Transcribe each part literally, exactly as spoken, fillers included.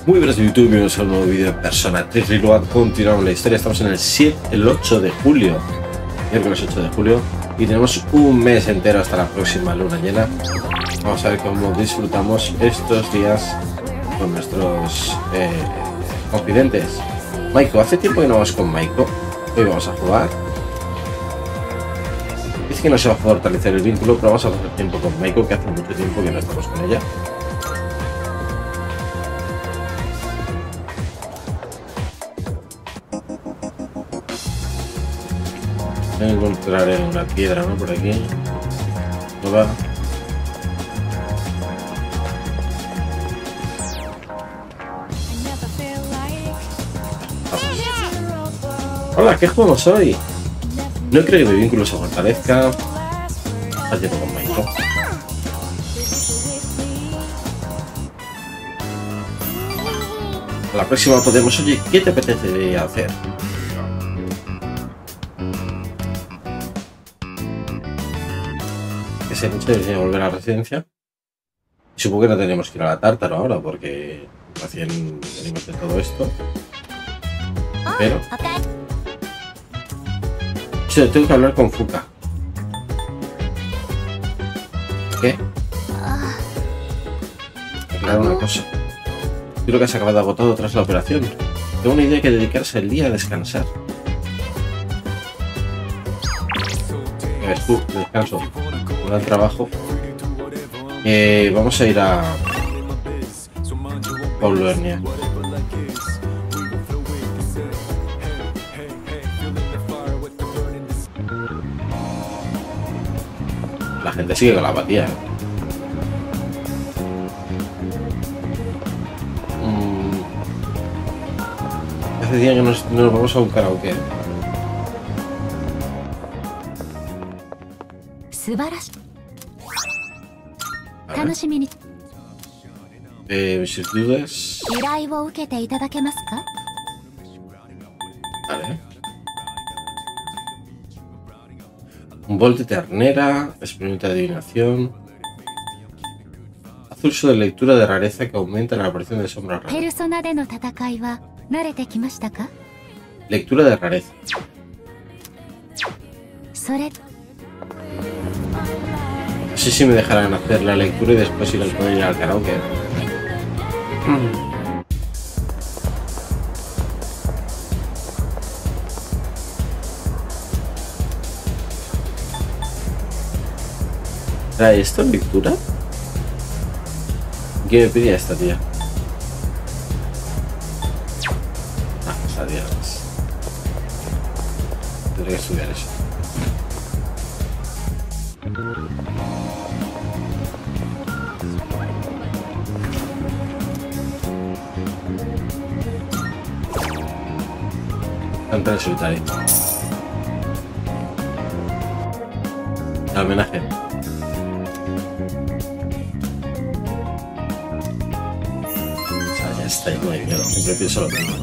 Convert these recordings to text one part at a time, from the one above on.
Muy buenas de YouTube, bienvenidos a un nuevo vídeo de Persona tres Reload. Continuamos la historia, estamos en el siete, el ocho de julio, miércoles ocho de julio, y tenemos un mes entero hasta la próxima luna llena. Vamos a ver cómo disfrutamos estos días con nuestros eh, confidentes. Maiko, hace tiempo que no vamos con Maiko, hoy vamos a jugar. Dice que no se va a fortalecer el vínculo, pero vamos a pasar tiempo con Maiko, que hace mucho tiempo que no estamos con ella. Voy a encontrar en una piedra, ¿no? Por aquí. No va. Hola, ¿qué jugamos hoy? No creo que mi vínculo se fortalezca. Al tiempo con Maiko. A la próxima podemos. Oye, ¿qué te apetece hacer? Ese mucho de volver a la residencia. Y supongo que no tenemos que ir a la Tártaro ahora porque recién venimos de todo esto. Pero sí, tengo que hablar con Fuka. ¿Qué? Aclarar una cosa. Creo que se ha acabado agotado tras la operación. Tengo una idea que dedicarse el día a descansar. A ver, tú, descanso. Al trabajo. Eh, vamos a ir a Paulonia. La gente sigue con la apatía. Mm. Hace días que nos, nos vamos a un karaoke. Eh, vicisitudes. Vale. Un bol de ternera, experimento de adivinación. Haz uso de lectura de rareza que aumenta la aparición de sombras raras. Lectura de rareza. No sé si me dejarán hacer la lectura y después ir al poder ir al karaoke. ¿Trae esto en lectura? ¿Qué me pedía esta tía? Ah, esa tía. Tendré que estudiar eso. Canta en solitario. El homenaje. O sea, ya está lleno de miedo. Siempre pienso lo mismo.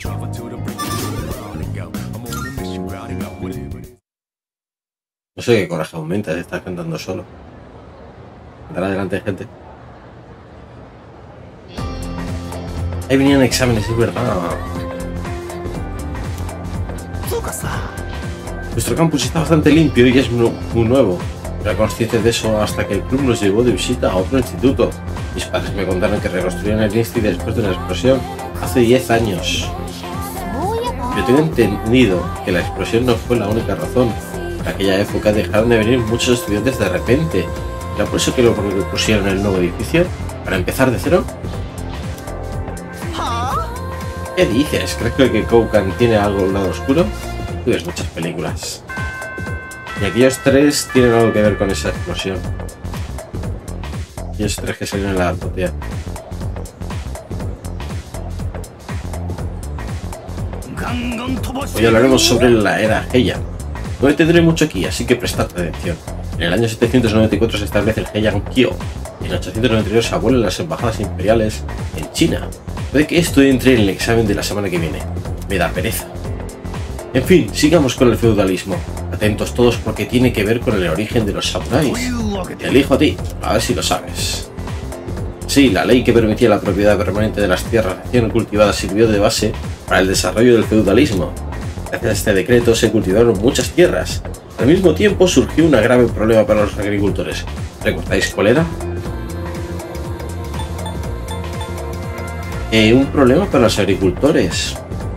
No sé qué coraje aumenta de estar cantando solo. Cantar delante de gente. Ahí venían exámenes, es verdad. Nuestro campus está bastante limpio y es muy, muy nuevo. Era consciente de eso hasta que el club nos llevó de visita a otro instituto. Mis padres me contaron que reconstruyeron el Insti después de una explosión hace diez años. Yo tengo entendido que la explosión no fue la única razón. En aquella época dejaron de venir muchos estudiantes de repente. ¿Era por eso que lo pusieron en el nuevo edificio? ¿Para empezar de cero? ¿Qué dices? ¿Crees que Koukan tiene algo al lado oscuro? Tú ves muchas películas. Y aquellos tres tienen algo que ver con esa explosión. Aquellos tres que salieron en la azotea. Hoy hablaremos sobre la era Heian. No me tendré mucho aquí, así que prestad atención. En el año setecientos noventa y cuatro se establece el Heian Kyo. Y en ochocientos noventa y dos se abuelan las embajadas imperiales en China. Puede que esto entre en el examen de la semana que viene. Me da pereza. En fin, sigamos con el feudalismo. Atentos todos porque tiene que ver con el origen de los samuráis. Te elijo a ti, a ver si lo sabes. Sí, la ley que permitía la propiedad permanente de las tierras recién cultivadas sirvió de base para el desarrollo del feudalismo. Gracias a este decreto se cultivaron muchas tierras. Al mismo tiempo surgió un grave problema para los agricultores. ¿Recordáis cuál era? Eh, un problema para los agricultores.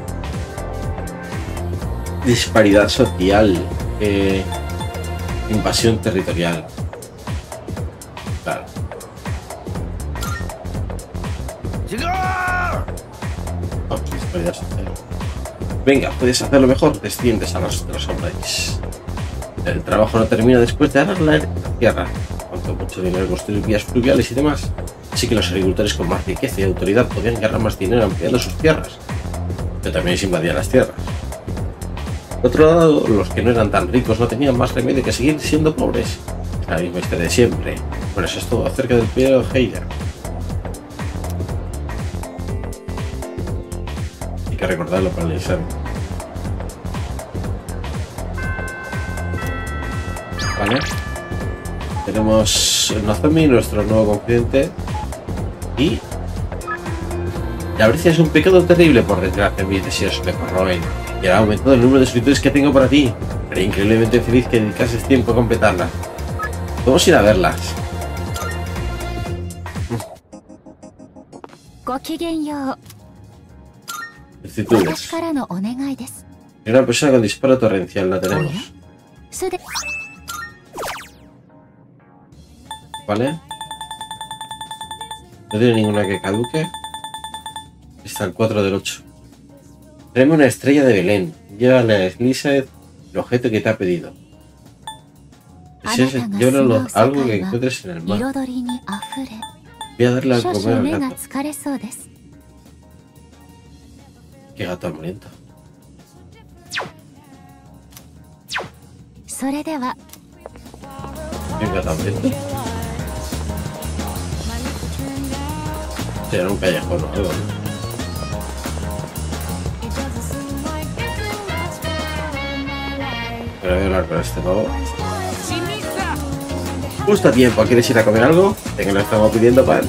Disparidad social. Eh, invasión territorial. Claro. Oh, disparidad social. Venga, puedes hacerlo mejor. Desciendes a los de los hombres. El trabajo no termina después de arar la tierra. Cuanto mucho dinero construir vías fluviales y demás. Así que los agricultores con más riqueza y autoridad podían ganar más dinero ampliando sus tierras. Pero también se invadían las tierras. Por otro lado, los que no eran tan ricos no tenían más remedio que seguir siendo pobres. Es la misma historia de siempre. Bueno, eso es todo acerca del periodo Heian. Hay que recordarlo para el examen. Vale. Tenemos Nozomi, nuestro nuevo confidente. Y la avaricia es un pecado terrible, por desgracia. Mis deseos me corroen. Y ahora ha aumentado el número de solicitudes que tengo para ti. Seré increíblemente feliz que dedicases tiempo a completarlas. Podemos ir a verlas. Solicitudes. Una persona con disparo torrencial la tenemos. Vale. No tiene ninguna que caduque. Está el cuatro del ocho. Tráeme una estrella de Belén. Llévale a Elizabeth el objeto que te ha pedido. Llévalo algo que encuentres en el mar. Voy a darle a comer al gato. Qué gato hambriento. Qué gato hambriento. Será un callejón o algo, ¿no? Pero voy a hablar con este pavo. Justo a tiempo, ¿quieres ir a comer algo? De que lo estamos pidiendo pan.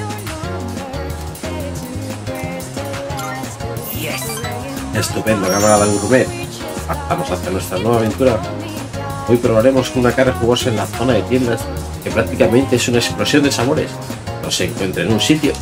Estupendo, camarada gourmet. Vamos a hacer nuestra nueva aventura. Hoy probaremos una carne jugosa en la zona de tiendas, que prácticamente es una explosión de sabores. No se encuentra en un sitio.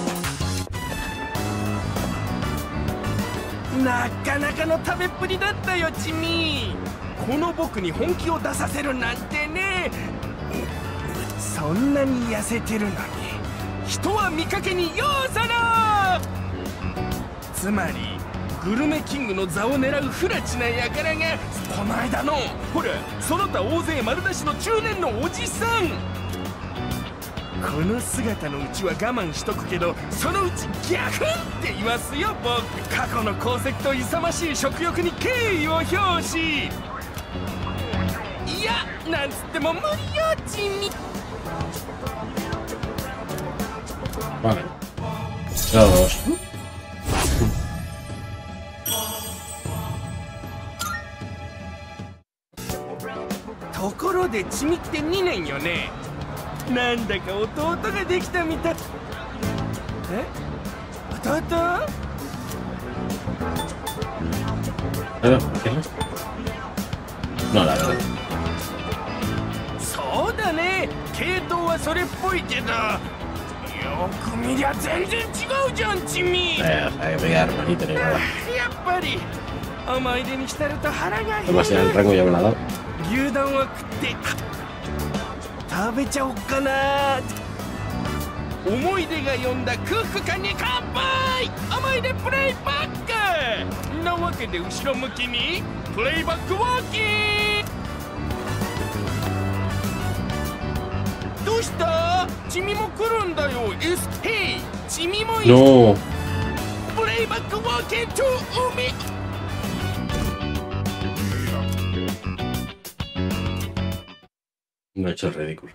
Vale. Dos. ところでチミってにねんよね。なんだか弟ができたみたい。え？弟？ Claro, ¿qué no? No, la verdad. そうだね。系統はそれっぽいけど、よく見りゃ全然違うじゃん、チミ。 Eh, hay que pegar manito ni nada. やっぱり思い出に浸ると腹が減る。 Demasiado el rango ya me lo ha dado. 牛丼は食って食べちゃおっかな。思い出が呼んだ空腹感に乾杯。思い出プレイバックなわけで、後ろ向きにプレイバックワーキング。どうした？チミも来るんだよ。エスヘイチミもいい。 No. プレイバックワーキングと海。 No he hecho el ridículo.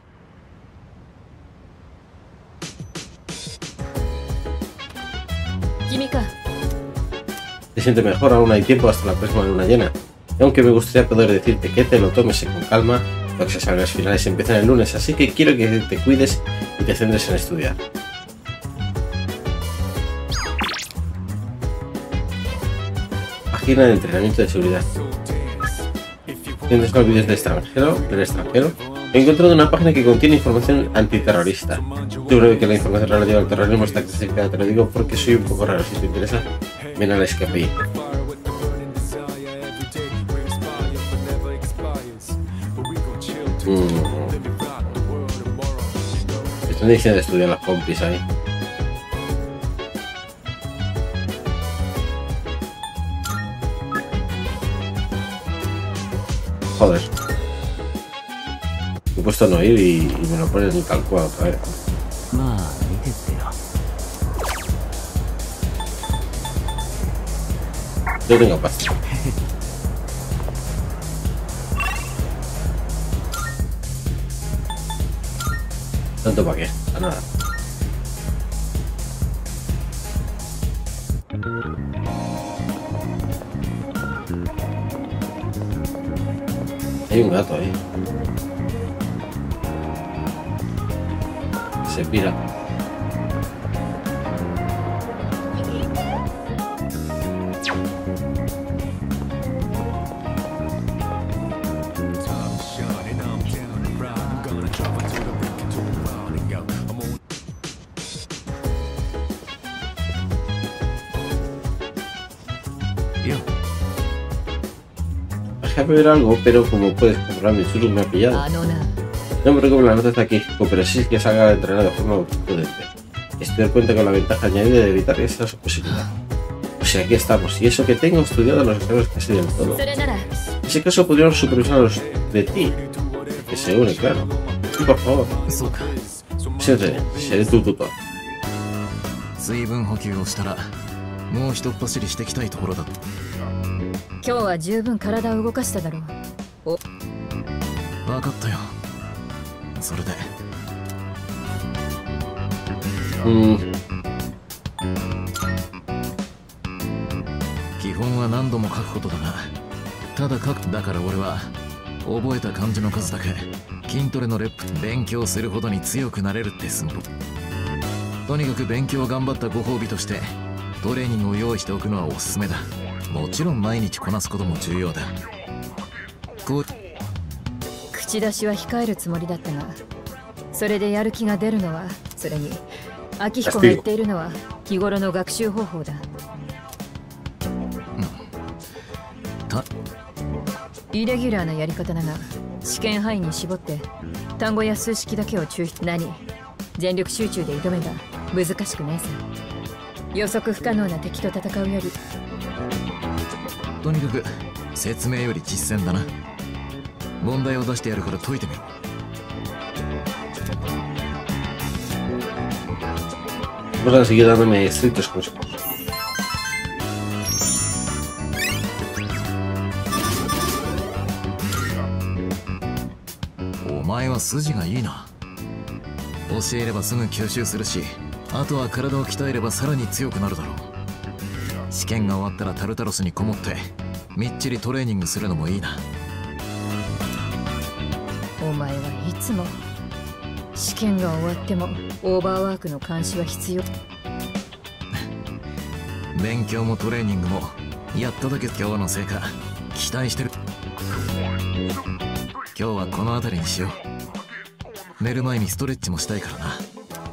Te sientes mejor, aún hay tiempo hasta la próxima luna llena. Y aunque me gustaría poder decirte que te lo tomes con calma, los exámenes finales empiezan el lunes, así que quiero que te cuides y te centres en estudiar. página de entrenamiento de seguridad. ¿Tienes los vídeos del extranjero? ¿Del extranjero? He encontrado una página que contiene información antiterrorista. Seguro que la información relativa al terrorismo está clasificada, te lo digo porque soy un poco raro. Si te interesa, ven a la S K P I. Mm. Están diciendo de estudiar las compis ahí. Joder. He puesto no ir y, y me lo ponen tal cual otra vez. Yo tengo pasta. ¿Tanto para qué? A nada. Hay un gato ahí. Se pira. Déjame ver algo, pero como puedes comprobar, mi Churu me ha pillado. No me preocupo, la nota está aquí, pero sí que salga a entrenar de forma prudente. Estoy de cuenta con la ventaja añadida de evitar que sea su posibilidad. O sea, aquí estamos, y eso que tengo estudiado los exámenes casi del todo. En ese caso podríamos supervisar a los de ti, que se une, claro. Sí, por favor. Siéntate, seré tu tutor. Mm. 基本は何度も書くことだが、ただ書くだから俺は覚えた漢字の数だけ筋トレのレップ勉強するほどに強くなれるって寸法。とにかく勉強を頑張ったご褒美としてトレーニングを用意しておくのはおすすめだ。もちろん毎日こなすことも重要だ。こう口出しは控えるつもりだったが、それでやる気が出るのは、それに秋彦が言っているのは日頃の学習方法だ。イレギュラーなやり方だが、試験範囲に絞って単語や数式だけを抽出。何全力集中で挑めば難しくないさ。予測不可能な敵と戦うより。 とにかく説明より実践だな。問題を出してやるから解いてみろ。 Vamos a seguir dándome estrictos consejos. お前は筋がいいな。教えればすぐ吸収するし、あとは体を鍛えればさらに強くなるだろう。試験が終わったらタルタロスにこもってみっちりトレーニングするのもいいな。 お前はいつも試験が終わってもオーバーワークの監視は必要。 勉強もトレーニングもやっただけ。今日の成果期待してる。今日はこの辺りにしよう。寝る前にストレッチもしたいからな。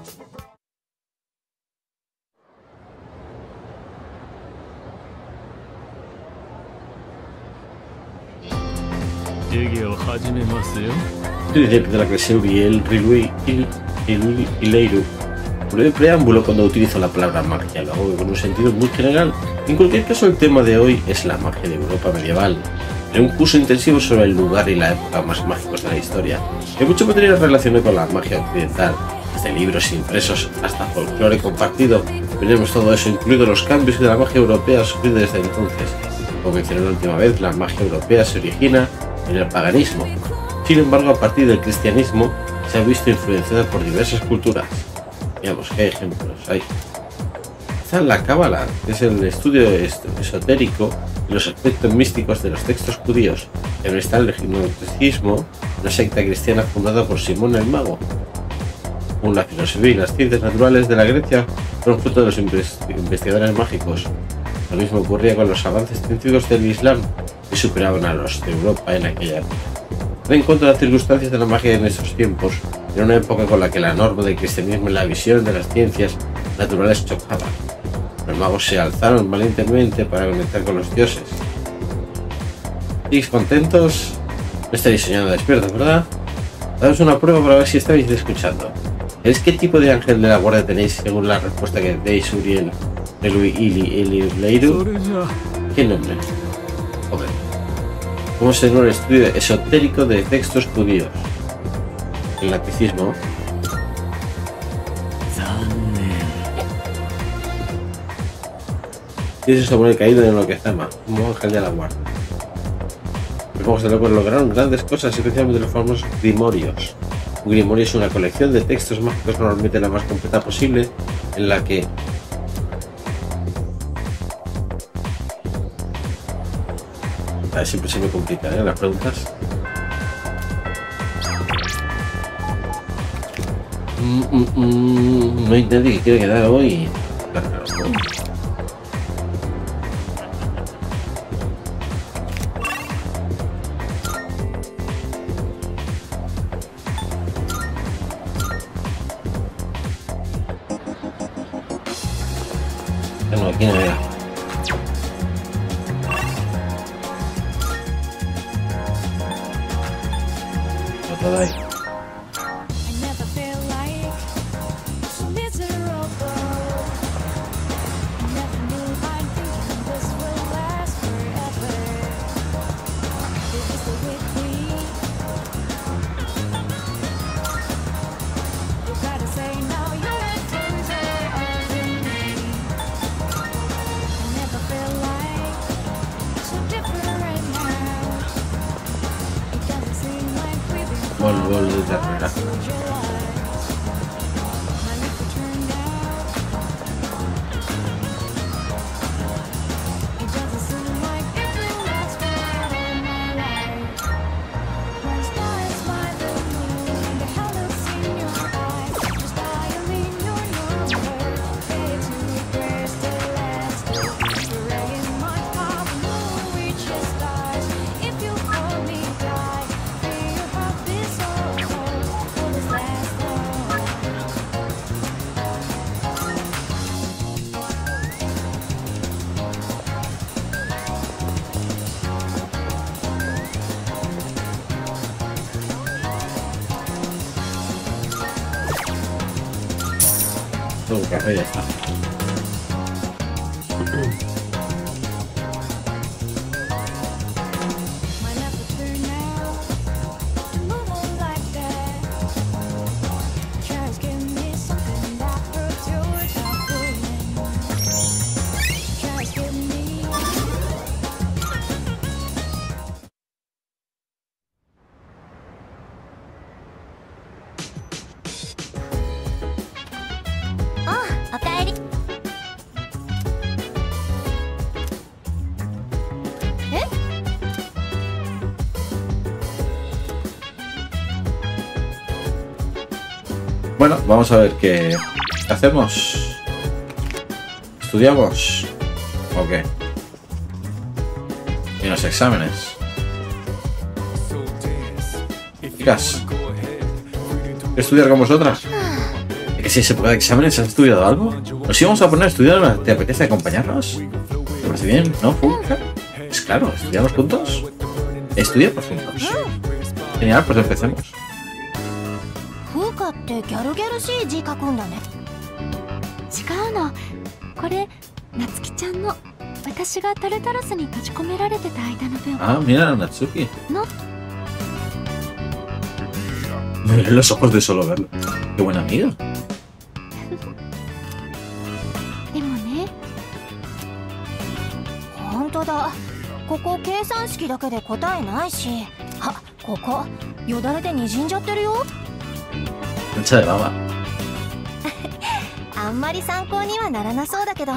授業を始めますよ。 Líder de la clase Uriel, Rilui y Ileiru. Breve preámbulo cuando utilizo la palabra magia, lo hago con un sentido muy general. En cualquier caso, el tema de hoy es la magia de Europa medieval. En un curso intensivo sobre el lugar y la época más mágicos de la historia. Hay mucho material relacionado con la magia occidental, desde libros impresos hasta folclore compartido. Veremos todo eso, incluidos los cambios que la magia europea ha sufrido desde entonces. Como mencioné la última vez, la magia europea se origina en el paganismo. Sin embargo, a partir del cristianismo se ha visto influenciada por diversas culturas. Veamos qué ejemplos hay. Está la Cábala, que es el estudio esotérico y los aspectos místicos de los textos judíos. También está el gnosticismo, una secta cristiana fundada por Simón el Mago. Según la filosofía y las ciencias naturales de la Grecia fueron fruto de los investigadores mágicos. Lo mismo ocurría con los avances científicos del Islam, que superaban a los de Europa en aquella época. En cuanto a las circunstancias de la magia en esos tiempos, era una época con la que la norma del cristianismo y la visión de las ciencias naturales chocaban. Los magos se alzaron valientemente para conectar con los dioses. ¿Estáis contentos? No estaréis soñando despiertos, ¿verdad? Daos una prueba para ver si estáis escuchando. ¿Es qué tipo de ángel de la guardia tenéis según la respuesta que deis Uriel, Elui, Ili, Eli, Leiru? ¿Qué nombre? Joder. ¿Cómo se llama el estudio esotérico de textos judíos? El gnosticismo. Y eso sobre el caído de lo que llama como ángel de la guardia. Los magos de la guardia lograron grandes cosas, especialmente los famosos grimorios. Un grimorio es una colección de textos mágicos, normalmente la más completa posible, en la que a ver, siempre se me complican ¿eh? las preguntas. Mm, mm, mm, no hay nadie que quiera quedar hoy. Claro, claro. No, aquí no era. No te da ahí. Gol de ternera. Todo café ya está. Bueno, vamos a ver qué hacemos. ¿Estudiamos? ¿O qué? Y los exámenes. Chicas, ¿quiero estudiar con vosotras? ¿Es que si es época de exámenes has estudiado algo? ¿Nos íbamos a poner a estudiar? ¿Te apetece acompañarnos? ¿Te parece bien? ¿No? ¿Fulca? Pues claro, ¿estudiamos juntos? Estudiamos juntos. Genial, pues empecemos. ってギャルギャルしい字書くんだね。違うの。これ夏希ちゃんの。私がタルタロスに閉じ込められてた間の分。 Ah, mira, Natsuki. No. Me ven los ojos de solo verlo. Qué buena amiga. でもね。本当だ。ここ計算式だけで答えないし。あ、ここよだれで滲んじゃってるよ。 Mancha de baba. あんまり参考にはならなそうだけど。うん、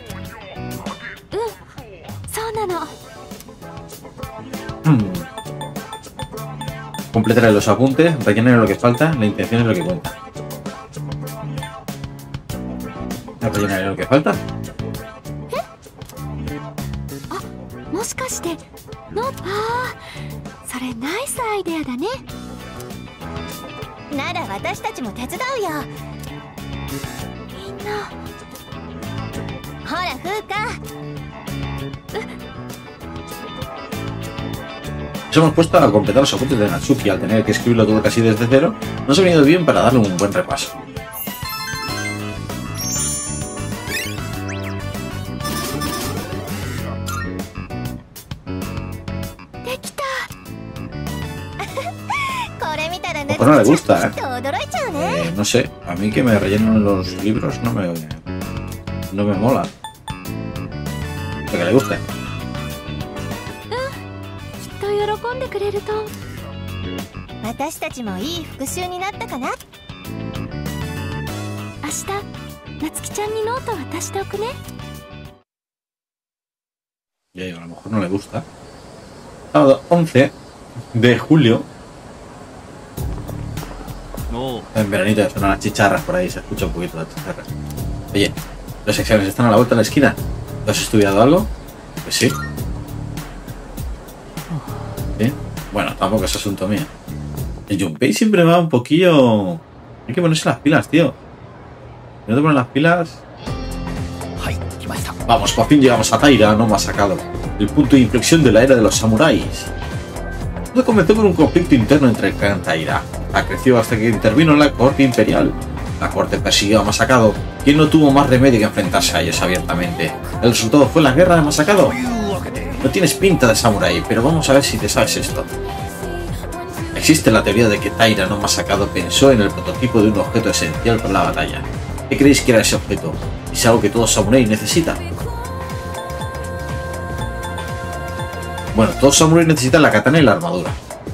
そうなの。 Hmm. Completaré los apuntes, rellenaré lo que falta, la intención es lo que cuenta. Rellenaré lo que falta. しかしてのああ、それナイスアイデアだね。なら私たちも手伝うよ。みんなほら風花。 Nos hemos puesto a completar los apuntes de Natsuki. Al tener que escribirlo todo casi desde cero, nos ha venido bien para darle un buen repaso. Pues no le gusta, ¿eh? Eh, no sé, a mí que me rellenen los libros no me, no me mola. Pero que le guste. 喜んでくれると私たちもいい復習になったかな。明日なつきちゃんにノート渡しておくね。 Y a lo mejor no le gusta. Sábado once de julio. En veranito suenan las chicharras por ahí, se escucha un poquito de chicharras. Oye, los exámenes están a la vuelta de la esquina. ¿Tú has estudiado algo? Pues sí. ¿Sí? Bueno, tampoco es asunto mío. El Junpei siempre va un poquillo... Hay que ponerse las pilas, tío. Si no te pones las pilas... Vamos, por fin llegamos a Taira, no más sacado. El punto de inflexión de la era de los samuráis. Todo comenzó con un conflicto interno entre el clan Taira. Creció hasta que intervino en la corte imperial. La corte persiguió a Masakado, quien no tuvo más remedio que enfrentarse a ellos abiertamente. El resultado fue la guerra de Masakado. No tienes pinta de samurái, pero vamos a ver si te sabes esto. Existe la teoría de que Taira no Masakado pensó en el prototipo de un objeto esencial para la batalla. ¿Qué creéis que era ese objeto? ¿Es algo que todo samurái necesita? Bueno, todo samurái necesita la katana y la armadura.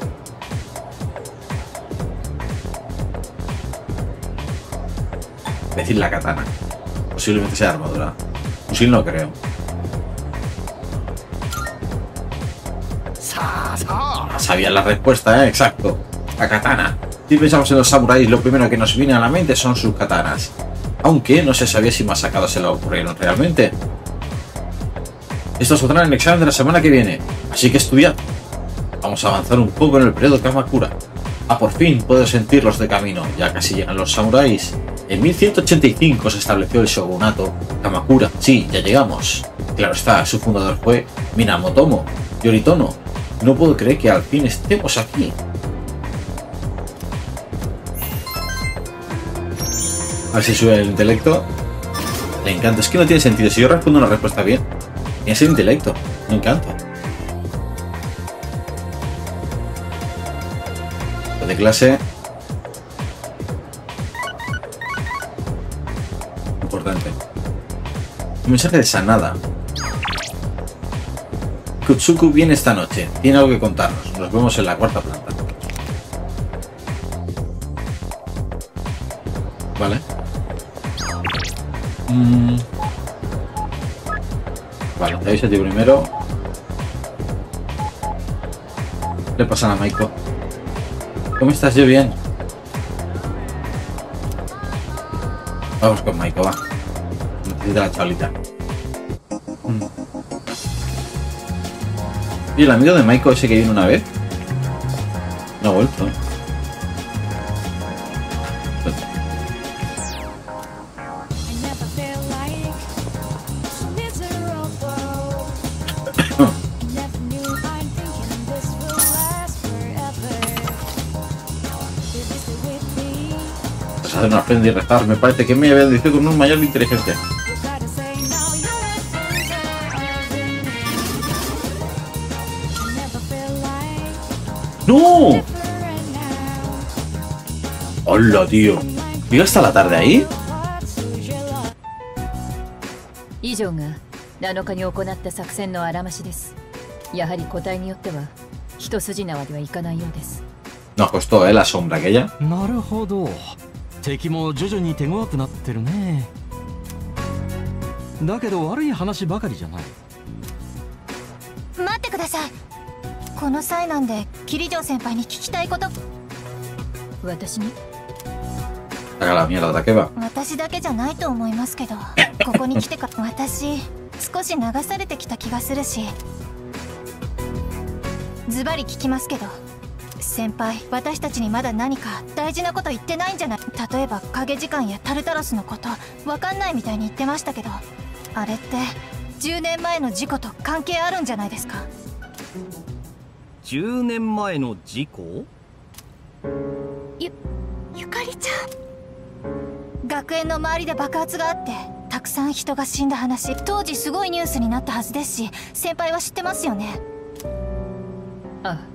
Decir la katana. Posiblemente sea armadura. Fusil no creo. Sabía la respuesta, ¿eh? Exacto. La katana. Si pensamos en los samuráis, lo primero que nos viene a la mente son sus katanas. Aunque no se sabía si Masakado se lo ocurrieron realmente. Estos saldrán en el examen de la semana que viene, así que estudiad. Vamos a avanzar un poco en el periodo Kamakura. Ah, por fin puedo sentirlos de camino, ya casi llegan los samuráis. En mil ciento ochenta y cinco se estableció el shogunato Kamakura. Sí, ya llegamos. Claro está, su fundador fue Minamoto Yoritomo. No puedo creer que al fin estemos aquí. A ver si sube el intelecto. Le encanta, es que no tiene sentido. Si yo respondo una respuesta bien, tiene que ser intelecto. Me encanta. De clase. Importante. Un mensaje de Sanada. Kutsuku viene esta noche. Tiene algo que contarnos. Nos vemos en la cuarta planta. Vale. Mm. Vale, te aviso a ti primero. ¿Qué le pasa a Maiko? ¿Cómo estás? Yo bien. Vamos con Maiko, va. Necesita la chavalita. Mm. ¿Y el amigo de Maiko ese que vino una vez? No ha vuelto, ¿eh? Hacer una aprender y restar, me parece que me había bendecido con un mayor de inteligencia. ¡No! ¡Hola, tío! ¿Llega hasta la tarde ahí? 以上がなのかに行った作戦のあらましです。やはり個体によっては一筋縄ではいかないようです。 Nos costó, ¿eh? La sombra aquella. なるほど。敵も徐々に手強くなってるね。だけど悪い話ばかりじゃない。 待ってください。この際なんで桐城先輩に聞きたいこと。 私に Haga la mierda, ¿de qué va? 私だけじゃないと思いますけど、ここに来てから私少し流されてきた気がするし、 ズバリ聞きますけど、先輩、私たちにまだ何か大事なこと言ってないんじゃない？例えば影時間やタルタロスのことわかんないみたいに言ってましたけど、あれってじゅうねんまえの事故と関係あるんじゃないですか？ じゅうねんまえの事故？ ゆゆかりちゃん、学園の周りで爆発があってたくさん人が死んだ話、当時すごいニュースになったはずですし、先輩は知ってますよね？ ああ、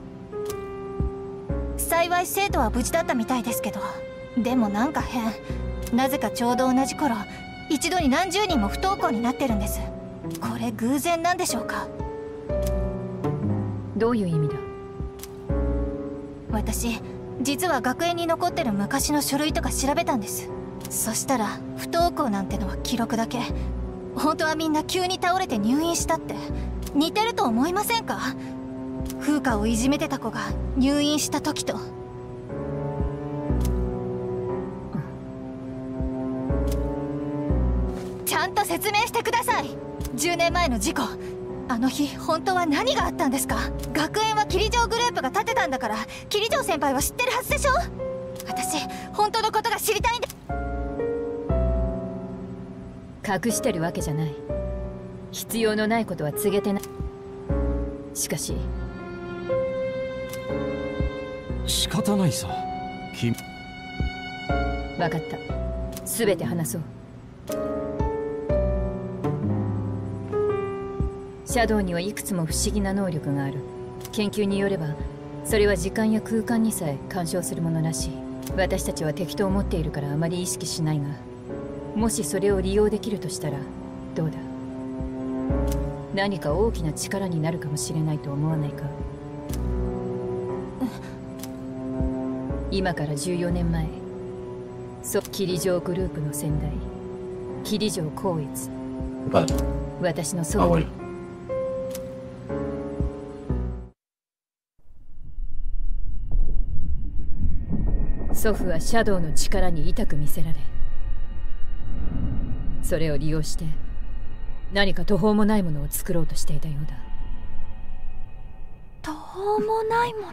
幸い生徒は無事だったみたいですけど、でもなんか変。なぜかちょうど同じ頃、一度に何十人も不登校になってるんです。これ偶然なんでしょうか？ どういう意味だ？ 私実は学園に残ってる昔の書類とか調べたんです。そしたら不登校なんてのは記録だけ。本当はみんな急に倒れて入院したって。似てると思いませんか？風花をいじめてた子が入院した時と。ちゃんと説明してください。じゅうねんまえの事故、あの日本当は何があったんですか？学園は桐城グループが建てたんだから、桐城先輩は知ってるはずでしょ？私本当のことが知りたいんで。 隠してるわけじゃない。必要のないことは告げてない。しかし仕方ないさ。君、 分かった。全て話そう。シャドウにはいくつも不思議な能力がある。研究によればそれは時間や空間にさえ干渉するものらしい。私たちは敵と思っているからあまり意識しないが、もしそれを利用できるとしたらどうだ？何か大きな力になるかもしれないと思わないか？今からじゅうよねんまえ、そ桐城グループの先代桐城光悦、私の祖父。祖父はシャドウの力に痛く見せられ、それを利用して何か途方もないものを作ろうとしていたようだ。 途方もないもの？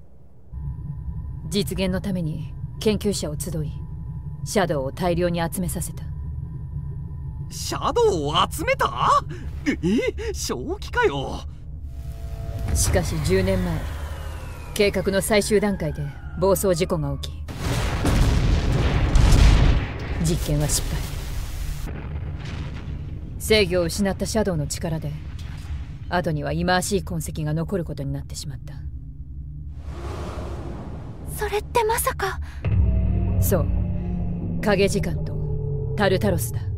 実現のために研究者を集い、シャドウを大量に集めさせた。 シャドウを集めた？え、正気かよ。 しかしじゅうねんまえ、計画の最終段階で暴走事故が起き、実験は失敗。制御を失ったシャドウの力で後には忌まわしい痕跡が残ることになってしまった。 それってまさか？ そう、影時間とタルタロスだ。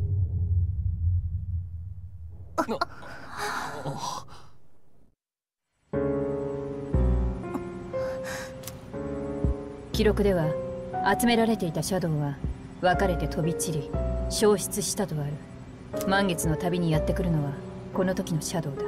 記録では集められていたシャドウは分かれて飛び散り消失したとある。満月の旅にやってくるのはこの時のシャドウだ。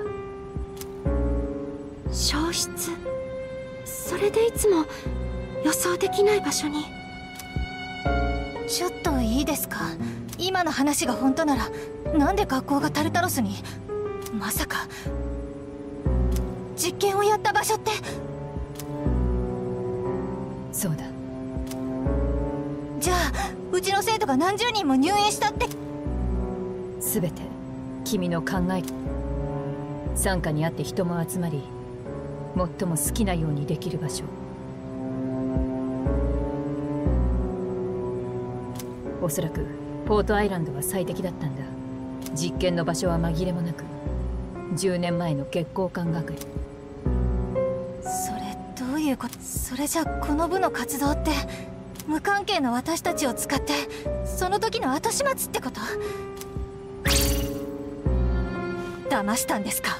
消失？それでいつも予想できない場所に。ちょっといいですか？今の話が本当ならなんで学校がタルタロスに？まさか実験をやった場所って？ そうだ。 じゃあうちの生徒が何十人も入院したって？ 全て君の考え。傘下にあって人も集まり最も好きなようにできる場所。おそらくポートアイランドは最適だったんだ。実験の場所は紛れもなくじゅうねんまえの月光館学園。 それどういうこと？それじゃこの部の活動って無関係の私たちを使ってその時の後始末ってこと？騙したんですか？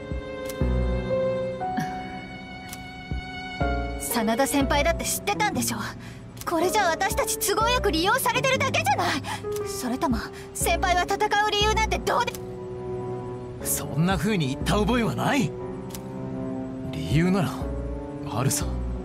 真田先輩だって知ってたんでしょ？これじゃ私たち都合よく利用されてるだけじゃない？それとも先輩は戦う理由なんてどうで？ そんな風に言った覚えはない。理由ならあるさ。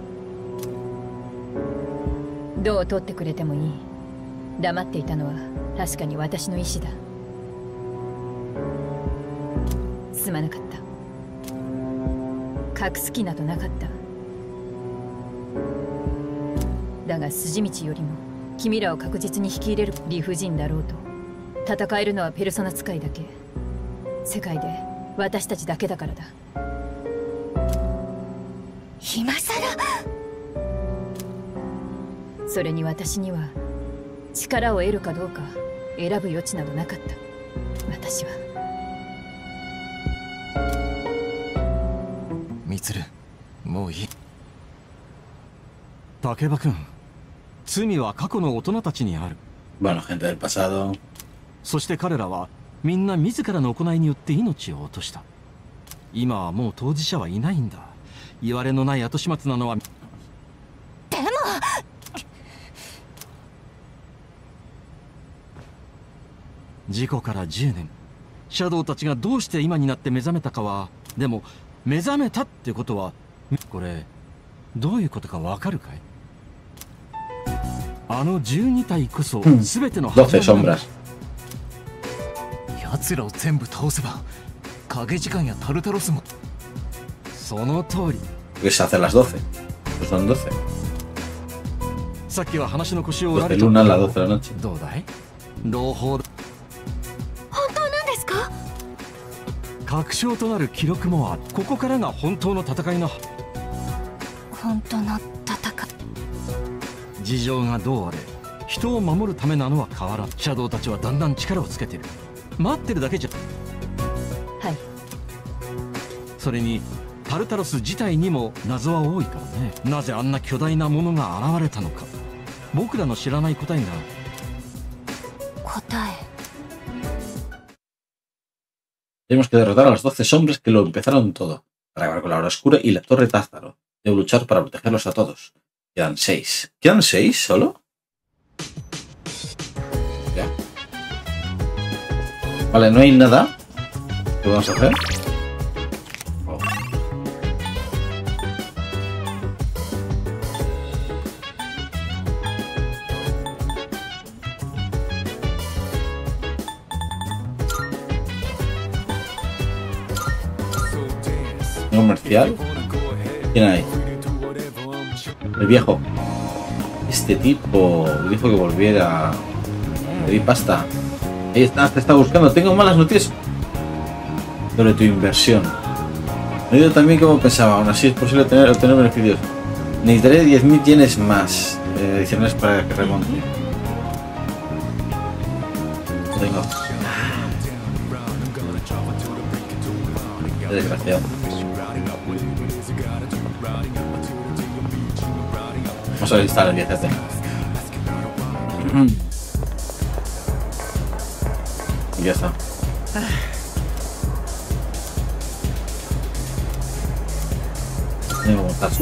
どう取ってくれてもいい。黙っていたのは確かに私の意思だ。すまなかった。 隠す気などなかった。だが筋道よりも君らを確実に引き入れる理不尽だろうと。戦えるのはペルソナ使いだけ。世界で私たちだけだからだ。 今さら。 それに私には力を得るかどうか選ぶ余地などなかった。私は。 ミツル、もういい。 竹場君、罪は過去の大人たちにある。 Bueno, gente del pasado. そして彼らはみんな自らの行いによって命を落とした。今はもう当事者はいないんだ。言われのない後始末なのは。 でも事故からじゅうねん、シャドウたちがどうして今になって目覚めたかは。でも目覚めたってことは、これどういうことかわかるかい？あのじゅうに体こそ全ての doce sombras。 奴らを全部倒せば影時間やタルタロスも。 その通り。 Que se hace las doce. Pues son doce. さっきは話の腰を折ら doce れた。 luna a las doce de la noche. どうだい？朗報だ。 本当なんですか？ 確証となる記録もある。ここからが本当の戦いの。 本当の戦い。 事情がどうあれ人を守るためなのは変わらん。シャドウたちはだんだん力をつけてる。待ってるだけじゃ。 はい。 それにタルタロス自体にも謎は多いからね。なぜあんな巨大なものが現れたのか、僕らの知らない答えが。 答え。 Tenemos que derrotar a los doce sombras que lo empezaron todo, para acabar con la hora oscura y la torre Tázaro. Debo luchar para protegerlos a todos. Quedan seis. ¿Quedan seis solo? Ya. Vale, no hay nada. ¿Qué vamos a hacer? Oh. Comercial. ¿Quién hay? El viejo. Este tipo dijo que volviera a pedir pasta. Ahí está, te está buscando. Tengo malas noticias sobre tu inversión. No he ido tan bien como pensaba. Aún así es posible tener, obtener beneficios. Necesitaré diez mil yenes más eh, adicionales para que remonte. No tengo. Qué desgraciado. Vamos a instalar el diez este. Y ya está. でも立つ。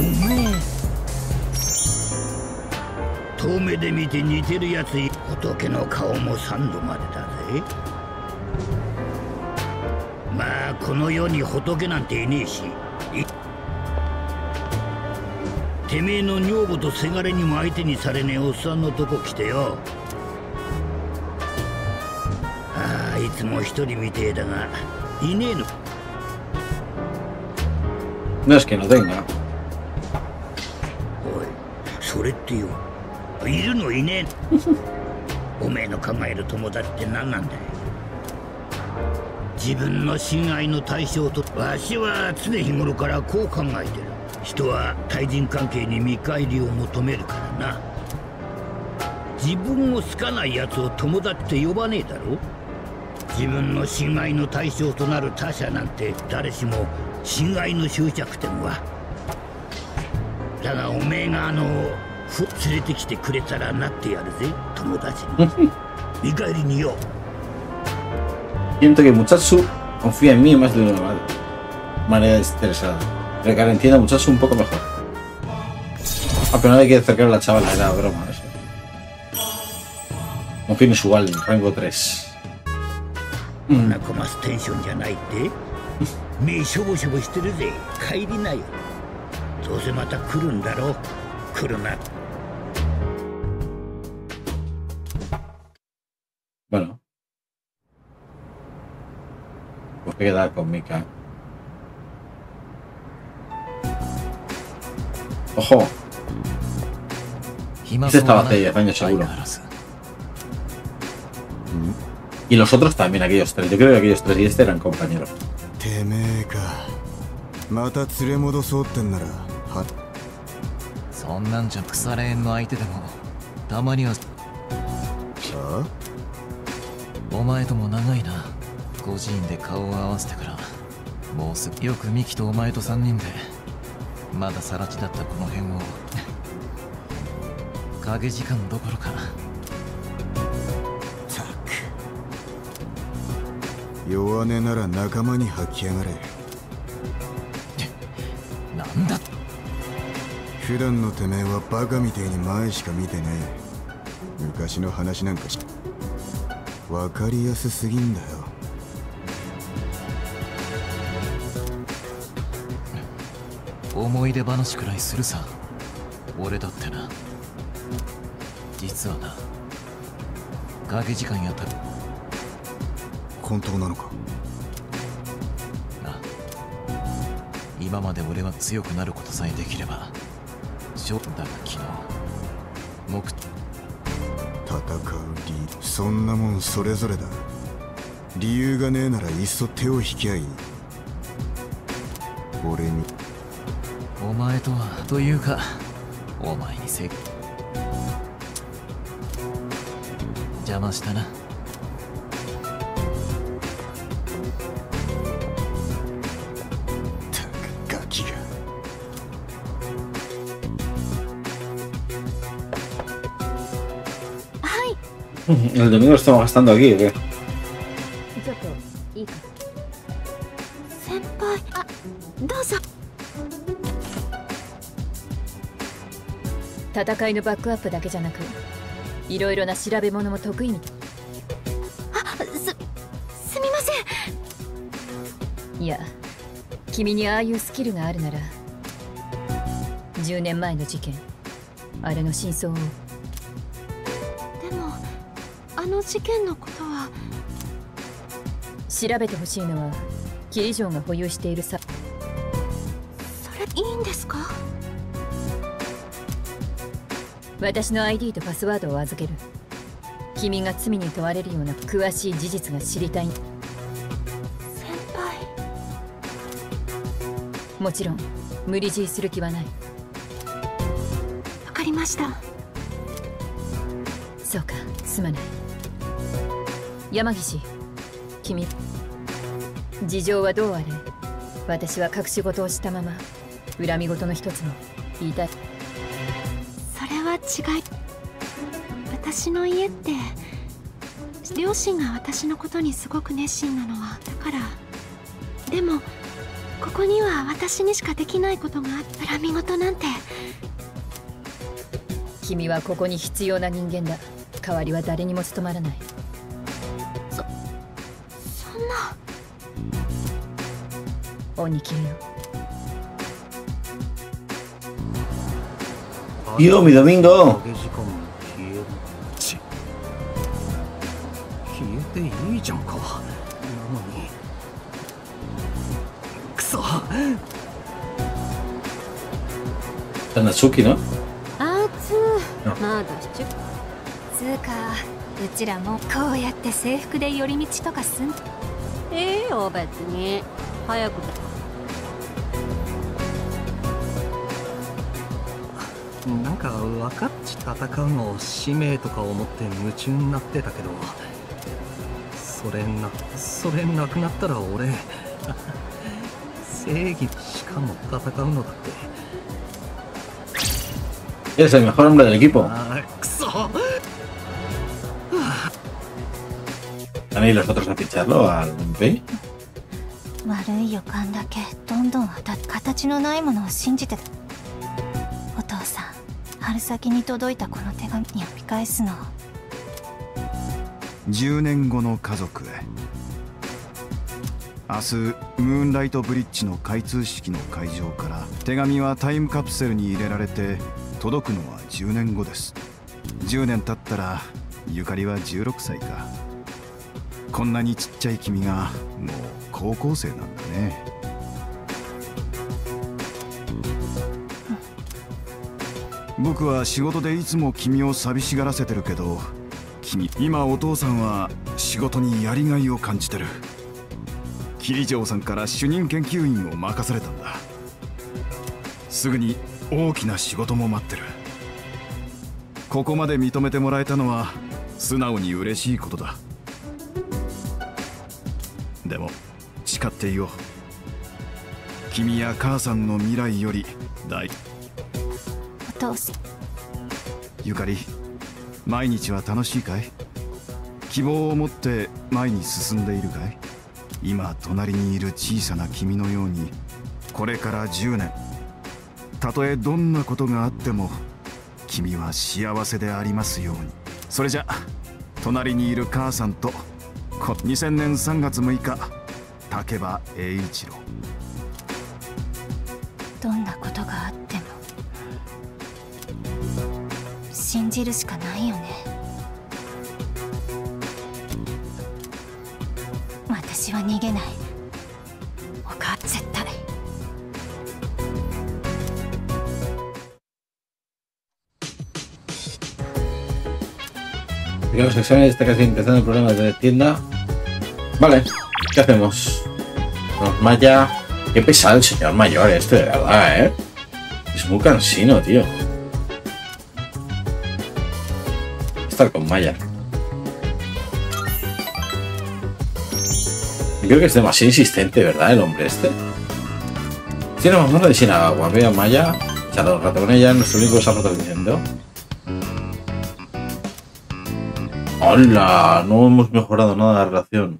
遠目で見て似てるやつ、仏の顔も三度までだぜ。まあこの世に仏なんていねえし、てめえの女房とせがれにも相手にされねえおっさんのとこ来てよ。ああ、いつも一人みてえだがいねえの。 No es que no tenga. おい、それってよ、いるのいねえおめえの考える友達って何なんだよ。自分の親愛の対象と、わしは常日頃からこう考えてる。人は対人関係に見返りを求めるからな。自分を好かないやつを友達って呼ばねえだろ。自分の親愛の対象となる他者なんて誰しも親愛の終着点は。だがおめえがあのふ連れてきてくれたらなってやるぜ、友達に見返りによ。 Siento que Muchacho confía en mí más de una manera interesada. Pero que entienda Muchacho un poco mejor. Ah, pero no hay que acercar a la chavala, era broma eso. Confío en su igual, rango tres. なこますテンションじゃないって目しょぼしょぼしてるぜ。帰りなよ。どうせまた来るんだろ。来るな。 Bueno. Pues que quedar con Mika. Ojo. 暇 Este そうだ estaba な hace diez años 相 seguro. 変わらず Y los otros también, aquellos tres. Yo creo que aquellos tres y este eran compañeros. てめえか。また連れ戻そうってんなら、は。 そんなんじゃ腐れ縁の相手でもたまには。 あ？ お前とも長いな。孤児院で顔を合わせてからもうすぐ。よくミキとお前とさんにんでまださら地だったこの辺を影時間どころか。 たく。弱音なら仲間に吐きやがれ。 なんだ。 普段のてめえはバカみてえに前しか見てねえ。昔の話なんかし分かりやすすぎんだよ。 思い出話くらいするさ。俺だってな。実はな、影時間やった本当なのか。 な。今まで俺は強くなることさえできれば勝負だが昨日目戦う理由、そんなもんそれぞれだ。理由がねえならいっそ手を引きゃいい。俺に。 お前とはというかお前にせ邪魔したな。 たくガキが。 はい。 El domingo lo estamos gastando aquí, ¿o qué? ちょっといいか。 先輩、あ、どうぞ。 戦いのバックアップだけじゃなく、いろいろな調べ物も得意みたい。 あ、す、すみません。 いや、君にああいうスキルがあるなら、じゅうねんまえの事件、あれの真相を。 でも、あの事件のことは。 調べてほしいのはキリジョンが保有しているさ。 それいいんですか？ 私の アイディー とパスワードを預ける。君が罪に問われるような詳しい事実が知りたい。 先輩。 もちろん無理強いする気はない。 わかりました。 そうか、すまない。山岸、君、事情はどうあれ私は隠し事をしたまま恨み事の一つも言いたい。 それは違い。私の家って両親が私のことにすごく熱心なのはだから。でもここには私にしかできないことがあって。恨み事なんて。 君はここに必要な人間だ。代わりは誰にも務まらない。 そそんな。 恩に切るよ。 Yo, mi domingo. 消えていいじゃんか。なのにくそ。 Natsuki, ¿no? あつー、まだしちゅつーか。うちらもこうやって制服で寄り道とかすん。ええよ別に。早くだ。 なんか分かっち戦うの使命とか思って夢中になってたけど、それなそれなくなったら俺正義しかも戦うのだって。 Eres el mejor hombre del equipo. あくそ。 ¿Van a ir los otros a ficharlo al M P? 悪い予感だけどんどん当たっ形のないものを信じてた。お父さん、春先に届いたこの手紙読み返すの。 じゅうねんごの家族へ。明日ムーンライトブリッジの開通式の会場から手紙はタイムカプセルに入れられて届くのはじゅうねんごです。じゅうねん経ったらゆかりはじゅうろくさいか。こんなにちっちゃい君がもう高校生なんだね。 僕は仕事でいつも君を寂しがらせてるけど、君今お父さんは仕事にやりがいを感じてる。桐城さんから主任研究員を任されたんだ。すぐに大きな仕事も待ってる。ここまで認めてもらえたのは素直に嬉しいことだ。でも誓っていよう。君や母さんの未来より大。 お父さん。 ゆかり、毎日は楽しいかい？希望を持って前に進んでいるかい？今隣にいる小さな君のように、これからじゅうねん、たとえどんなことがあっても君は幸せでありますように。それじゃ隣にいる母さんとにせんねんさんがつむいか、竹場栄一郎。 どんなことがあっても信じるしかないよね。私は逃げない。お母絶対。 Digamos, exámenes, está casi empezando el problema de tienda. Vale, ¿qué hacemos? Nos Maya. Qué pesado el señor mayor este, de verdad, ¿eh? Es muy cansino, tío. Estar con Maya. Yo creo que es demasiado insistente, ¿verdad? El hombre este. Tiene más mano de sin agua. Veo a Maya. Echado un rato con ella. Nuestro único se ha roto diciendo. ¡Hola! No hemos mejorado nada la relación.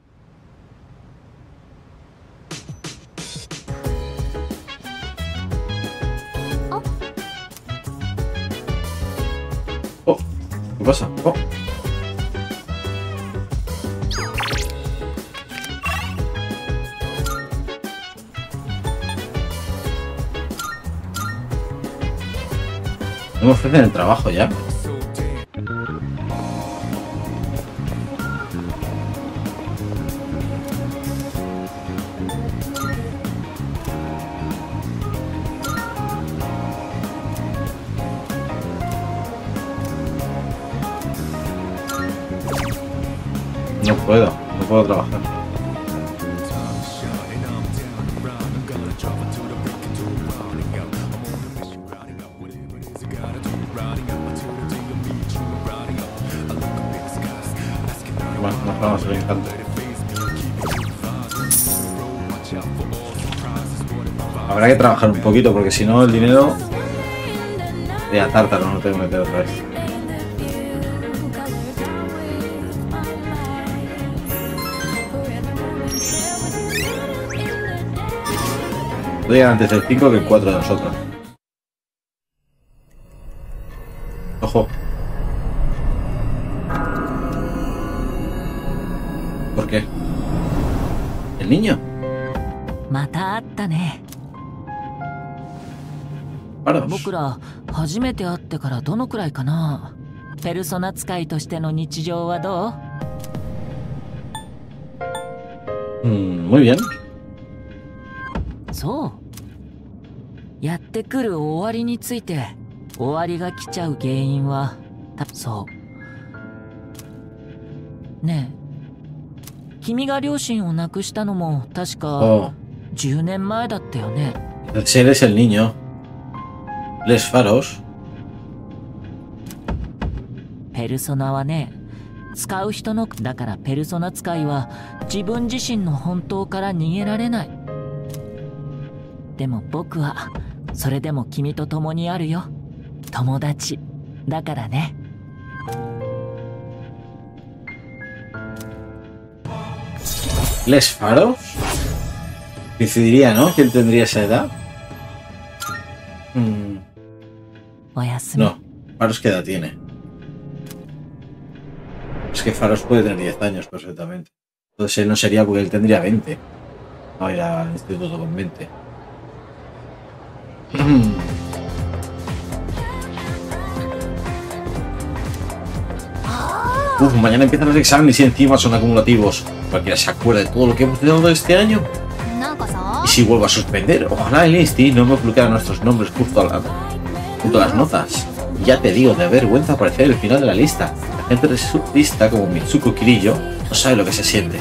Oh. Oh, ¿qué pasa? Oh. ¿No me ofrecen el trabajo ya? No puedo, no puedo trabajar. Bueno, nos vamos a brincar. Habrá que trabajar un poquito porque si no el dinero de a tártaro no tengo que meter otra vez. Llegan antes el cinco que el cuatro de nosotros. Ojo. ¿Por qué? ¿El niño? Mata atta ne. あら。 僕ら初めて会ってからどのくらいかな。ペルソナ使いとしての日常はどう？ Mm, muy bien. そう。やってくる終わりについて、終わりが来ちゃう原因は、たそう。ねえ、君が両親を亡くしたのも確かじゅうねんまえだったよね。 Si eres el niño. Les faros. ペルソナはね、使う人のだからペルソナ使いは自分自身の本当から逃げられない。でも僕はそれでも君と共にあるよ。友達だからね。 Les faros. Decidiría, ¿no? ¿Quién tendría esa edad? Mm. おやすみ。 No, Faros qué edad tiene. Es que Faros puede tener diez años perfectamente. Entonces él no sería porque él tendría veinte. No ir al instituto con veinte. Uf, mañana empiezan los exámenes y encima son acumulativos. Cualquiera se acuerda de todo lo que hemos tenido este año. ¿Y si vuelvo a suspender? Ojalá el Insti no me bloqueara nuestros nombres justo al lado. junto a las notas. Y ya te digo, de vergüenza aparecer el final de la lista. La gente de su lista, como Mitsuko Kirillo, no sabe lo que se siente.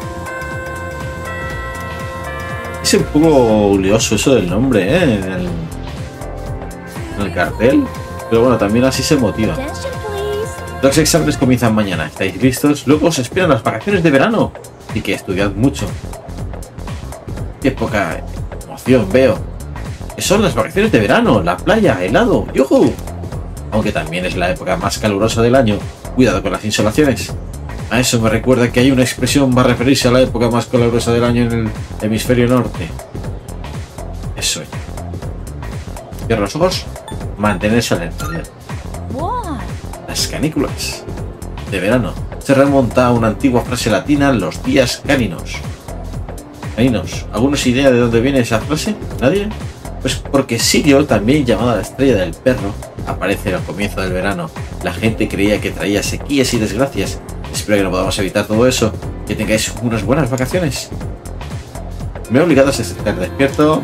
Es un poco lioso eso del nombre, ¿eh? En el, en el cartel. Pero bueno, también así se motiva. Los exámenes comienzan mañana. ¿Estáis listos? Luego os esperan las vacaciones de verano. Así que estudiad mucho. Qué poca emoción veo. Que son las vacaciones de verano, la playa, helado, ¡yujú! Aunque también es la época más calurosa del año. Cuidado con las insolaciones. A eso me recuerda que hay una expresión para referirse a la época más calurosa del año en el hemisferio norte. Eso es. Cierra los ojos. Mantenerse alerta. Las canículas de verano. Se remonta a una antigua frase latina, los días cáninos. Caninos. ¿Algunos idea de dónde viene esa frase? ¿Nadie? Pues porque Sirio, también llamada la estrella del perro, aparece al comienzo del verano. La gente creía que traía sequías y desgracias. Espero que no podamos evitar todo eso. Que tengáis unas buenas vacaciones. Me he obligado a estar despierto.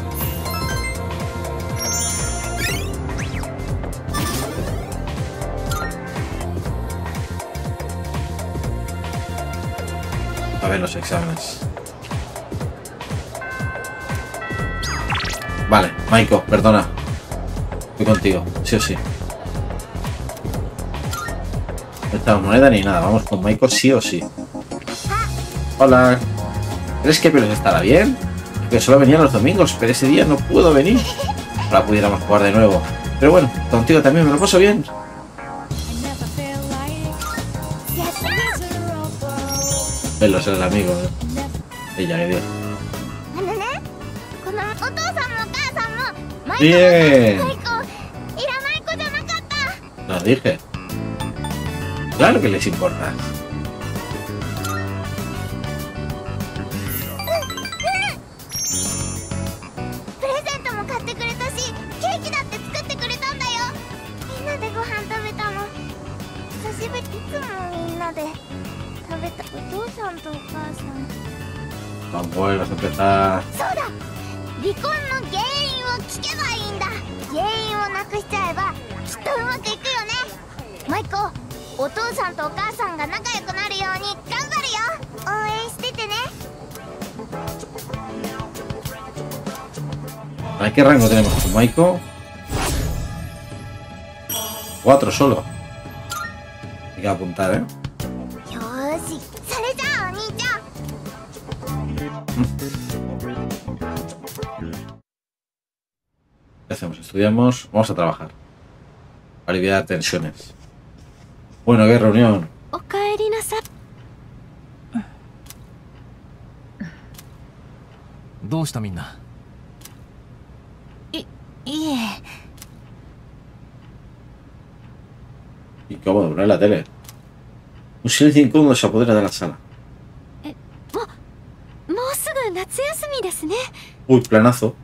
A ver los exámenes. Vale, Maiko, perdona. Voy contigo, sí o sí. No está moneda ni nada, vamos con Maiko sí o sí. Hola. ¿Crees que Pelos estará bien? Que solo venía los domingos, pero ese día no pudo venir. Ojalá pudiéramos jugar de nuevo. Pero bueno, contigo también me lo paso bien. Pelos es el amigo, ¿eh? Ella, que Dios. Bien. Lo dije. Claro que les importa. Tan buenas a empezar. ¿A qué rango tenemos con Maiko? Cuatro solo. Hay que apuntar, ¿eh? ¿Qué hacemos? Estudiamos. Vamos a trabajar. Aliviar tensiones. Bueno, ¿qué reunión? ¿Dónde está Minna? Incómodo, no en la tele. Un silencio incómodo se apodera de la sala. Uy, planazo.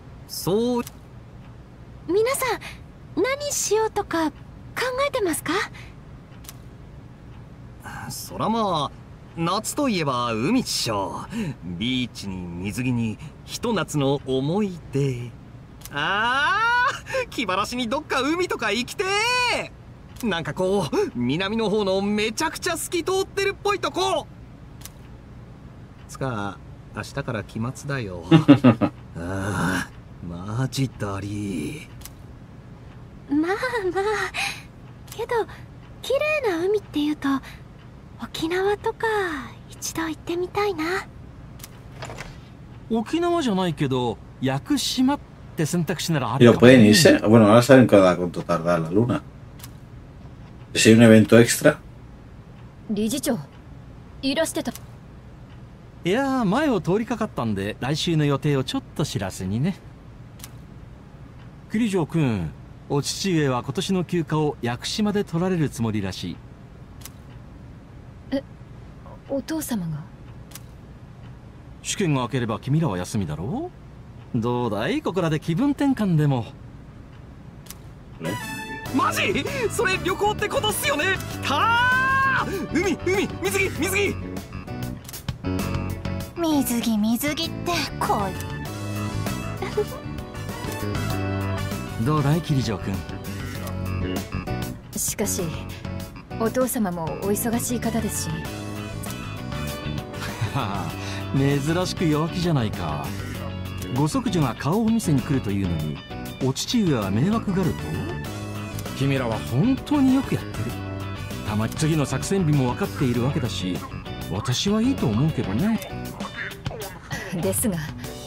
皆さん、何しようとか考えてますか？ そらまあ、夏といえば海っしょ。ビーチに水着にひと夏の思い出。ああ、気晴らしにどっか海とか行きてー。なんかこう南の方のめちゃくちゃ透き通ってるっぽいとこ。つか明日から期末だよ。ああ、マジだり。 まあまあ、けど綺麗な海っていうと沖縄とか一度行ってみたいな。 沖縄じゃないけど屋久島って選択肢ならあ ¿Y lo るかも pueden irse? Bueno, ahora saben que da cuánto tarda la luna. Si hay un evento extra. 理事長いらしてた。 いやー、前を通りかかったんで来週の予定をちょっと知らせにね。桐城君、お父上は今年の休暇を屋久島で取られるつもりらしい。 え、お父様が？ 試験が明ければ君らは休みだろう。どうだい、ここらで気分転換でも。 マジ？それ旅行ってことっすよね。はあ、海海水着水着。 水着水着ってこい。 どうだいキリジョー君。 しかしお父様もお忙しい方ですし。 はあ、珍しく陽気じゃないか。ご息女が顔を見せに来るというのにお父上は迷惑がると。君らは本当によくやってる。たまに次の作戦日も分かっているわけだし、私はいいと思うけどね。 ですが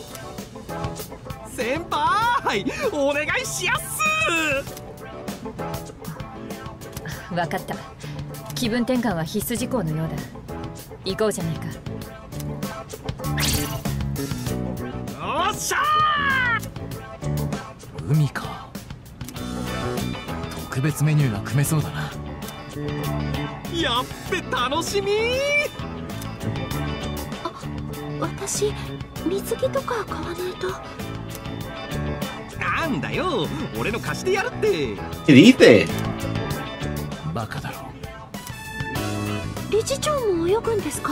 先輩お願いしやす。 分かった。気分転換は必須事項のようだ。行こうじゃないか。 よっしゃー。海か。特別メニューが組めそうだな。 やっべ楽しみ。 あ、私水着とか買わないと。 なんだよ、俺の貸してやるって。 ¿Qué dices? バカだろ。 理事長も泳ぐんですか？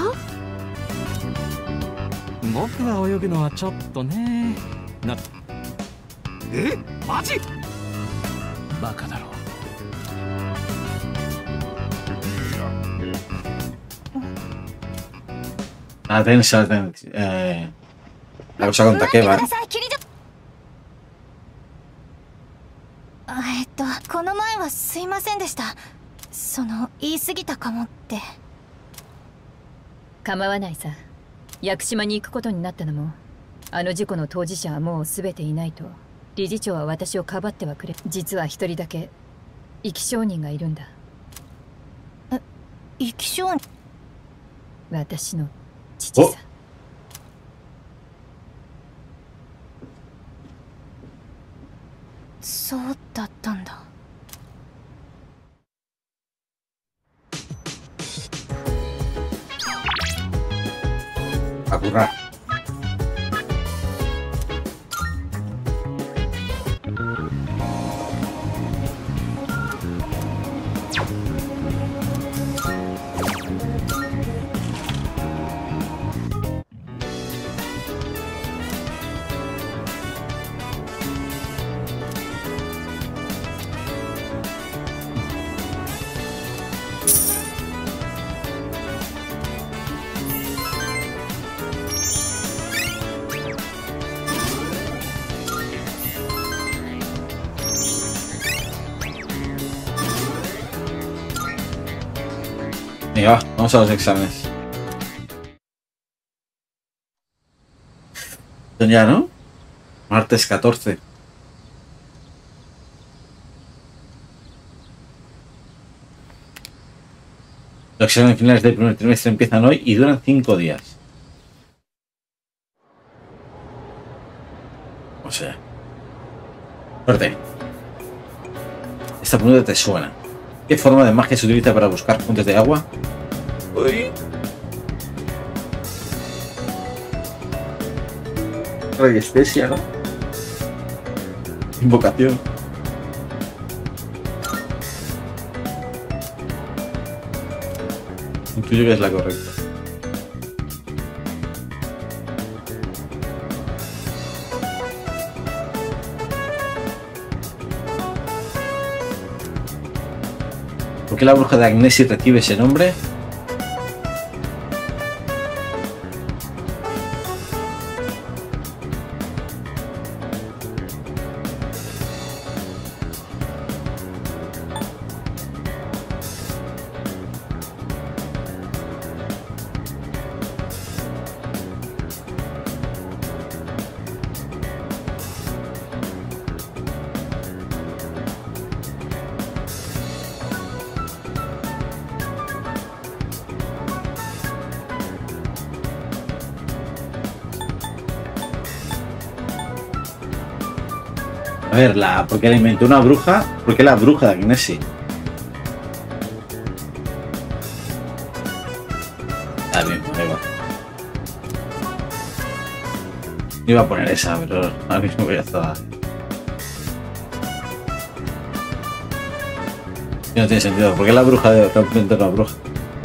僕は泳ぐのはちょっとね。な。 え、マジ？ バカだろ。 Atención, atención. Eh, la cosa con Takeba. えっとこの前はすいませんでした。その言い過ぎたかもって。 構わないさ。屋久島に行くことになったのも、あの事故の当事者はもう全ていないと理事長は私をかばってはくれ。実は一人だけ生き証人がいるんだ。 え、生き証人？ 私の父さ。 そうだったんだ。 A currar. Venga, vamos a los exámenes. Son ya, ¿no? Martes catorce. Los exámenes finales del primer trimestre empiezan hoy y duran cinco días. O sea, suerte. Esta pregunta te suena. ¿Qué forma de magia se utiliza para buscar fuentes de agua? Uy. Radiestesia, ¿no? Invocación. Intuyo que es la correcta. ¿Por qué la bruja de Agnesi recibe ese nombre? A ver, la, porque la inventó una bruja. ¿Por qué la bruja de Agnesi? Ah, bien, ahí va. Iba a poner esa, pero ahora mismo ya estaba. No tiene sentido. ¿Por qué la bruja de inventó una bruja?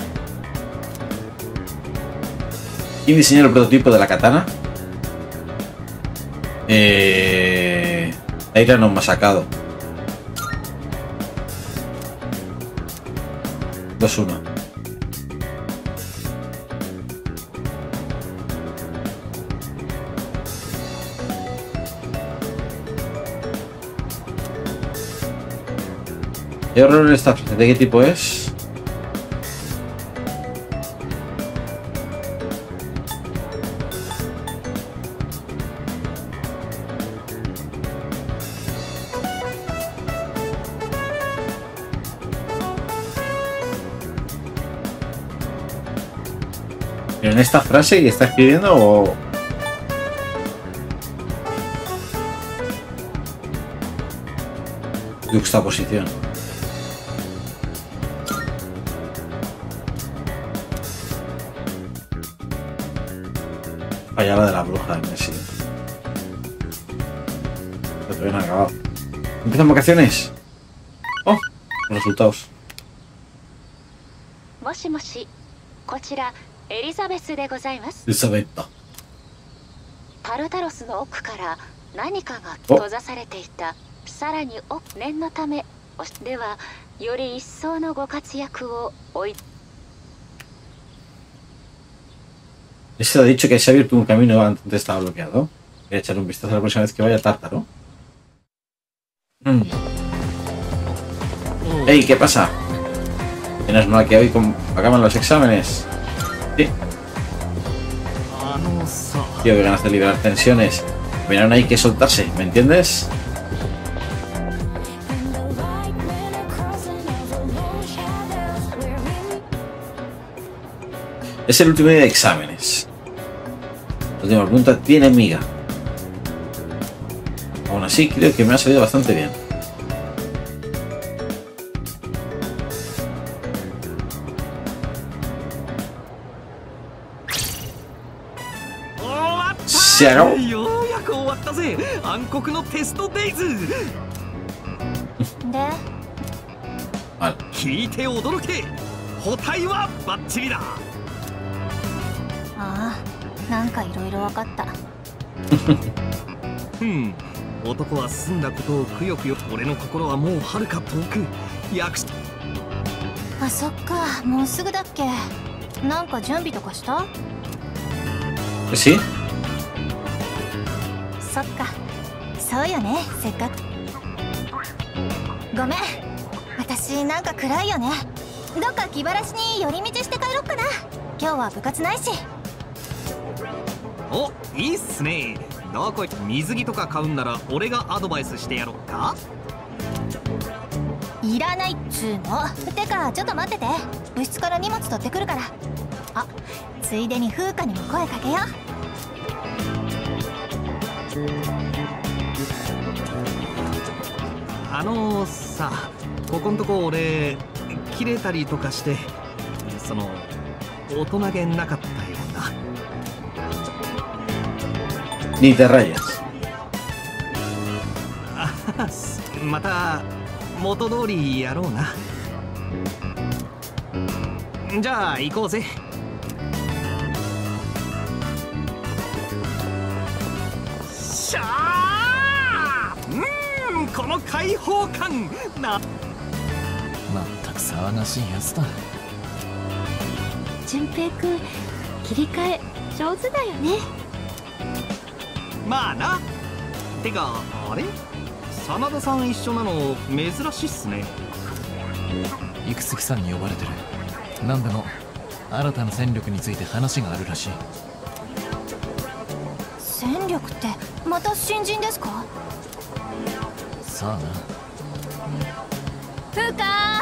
¿Quién diseñó el prototipo de la katana? Eh... Aira no me ha sacado. dos uno. ¿Qué horror esta? ¿De qué tipo es? ¿En esta frase que está escribiendo o...? Juxtaposición. Falla la de la bruja en Messi. Pero todavía no ha acabado. ¿Empiezan vacaciones? ¡Oh! Los resultados. もしもし、こちらエリザベスでございます。 エリザベット。 タルタロスの奥から何かが閉ざされていた。さらに奥念のためではより一層のご活躍をおい。 Este ha dicho que se ha abierto un camino antes estaba bloqueado. Voy a echar un vistazo la próxima vez que vaya a Tártaro. Mm. Ey, ¿qué pasa? Menos mal que hoy acaban los exámenes. Sí. Tío, que ganas de liberar tensiones. Pero no hay que soltarse, ¿me entiendes? Es el último día de exámenes. La última pregunta tiene miga. Aún así, creo que me ha salido bastante bien. Se acabó. Vale. 聞いて驚け。補体はバッチリだ。 ああ、なんかいろいろ分かった。 うん、男は済んだことをくよくよ。俺の心はもうはるか遠く。役者。 あ、そっか、もうすぐだっけ。なんか準備とかした？ し？ そっか、そうよね、せっかく。ごめん、私なんか暗いよね。どっか気晴らしに寄り道して帰ろっかな。今日は部活ないし。 お、いいっすね。どこ水着とか買うんなら俺がアドバイスしてやろっか。 いらないっつーの。てかちょっと待ってて、部室から荷物取ってくるから。あ、ついでに風花にも声かけよう。 あのー、さ、ここんとこ俺切れたりとかして、その大人げなかったような。 Ni te rayas. また元通りやろうな。じゃあ行こうぜ。しゃあ、うん、この開放感な。 まったく騒がしいやつだ。 順平くん、切り替え上手だよね。 まあな。てかあれ、真田さん一緒なの珍しいっすね。 生月さんに呼ばれてる。何でも新たな戦力について話があるらしい。 戦力ってまた新人ですか？ さあな。 風花。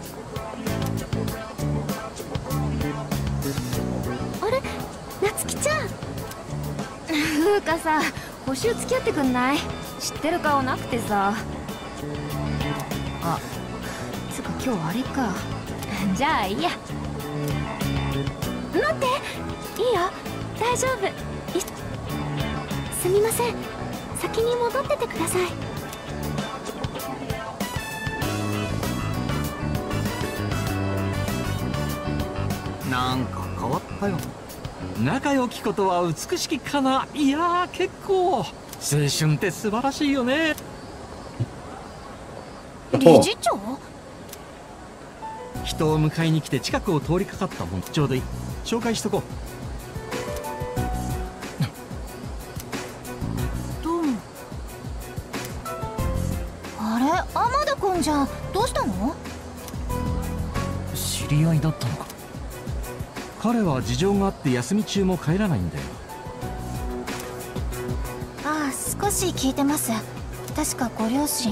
あれ、夏希ちゃん。 風花さ、補習付き合ってくんない？知ってる顔なくてさ。あ、つうか今日あれか。じゃあいいや。 待って、いいよ、大丈夫。いすみません、先に戻っててください。 なんか変わったよ。 仲良きことは美しきかな。いやー、結構青春って素晴らしいよね。 juego. 人を迎えに来て近くを通りかかったもん。ちょうどいい。紹介しとこう。 どうも。あれ、天田君じゃん。どうしたの？ 知り合いだったのか。彼は事情があって休み中も帰らないんだよ。 ああ、少し聞いてます。確かご両親。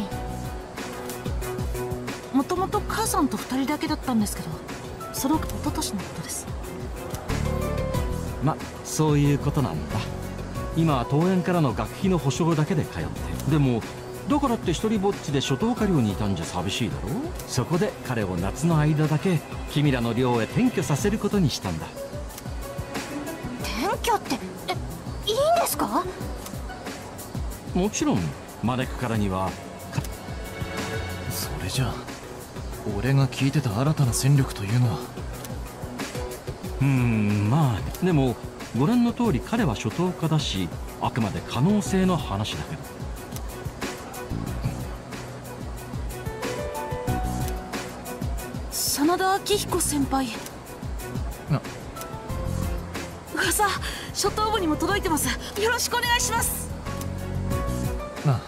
もともと母さんとふたりだけだったんですけど、その一昨年のことです。 ま、そういうことなんだ。今は東園からの学費の保証だけで通って。でもだからって一人ぼっちで初等科寮にいたんじゃ寂しいだろ。そこで彼を夏の間だけ君らの寮へ転居させることにしたんだ。 転居ってえいいんですか？ もちろん招くからには。 それじゃあ俺が聞いてた新たな戦力というのは。 うーん、まあでもご覧の通り彼は初等科だし、あくまで可能性の話だけど。 真田明彦先輩。 な噂初等部にも届いてます。よろしくお願いします。 な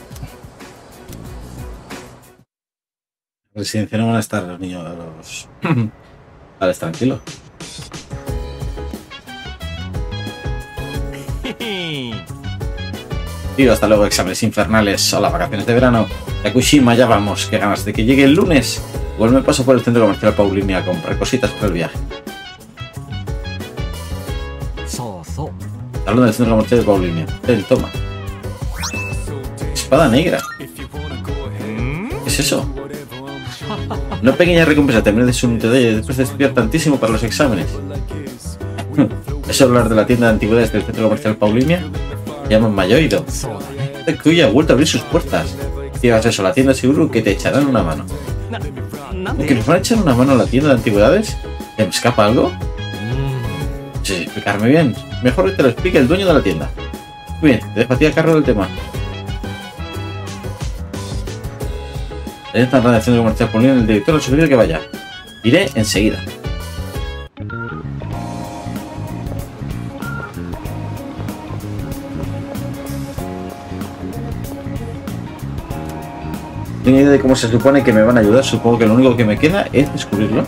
Residencia no van a estar los niños, los... Vale, tranquilo. Tío, hasta luego, exámenes infernales. Hola, vacaciones de verano. Yakushima, ya vamos. Qué ganas de que llegue el lunes. Igual me paso por el centro comercial Paulinia a comprar cositas para el viaje. Hablando del centro comercial de Paulinia. Él, toma. Espada negra. ¿Qué es eso? Una pequeña recompensa terminé de su unidad y después de estudiar tantísimo para los exámenes. ¿Es hablar de la tienda de antigüedades del centro comercial Paulinia? Se llama Mayoido. Que hoy ha vuelto a abrir sus puertas. Si hagas eso a la tienda, seguro que te echarán una mano. ¿Que nos van a echar una mano a la tienda de antigüedades? ¿Te me escapa algo? Sí, explicarme bien. Mejor que te lo explique el dueño de la tienda. Muy bien, te dejo a ti a cargo del tema. En esta redacción de comercial Paulinia, el director ha sugerido que vaya. Iré enseguida. Tengo idea de cómo se supone que me van a ayudar. Supongo que lo único que me queda es descubrirlo.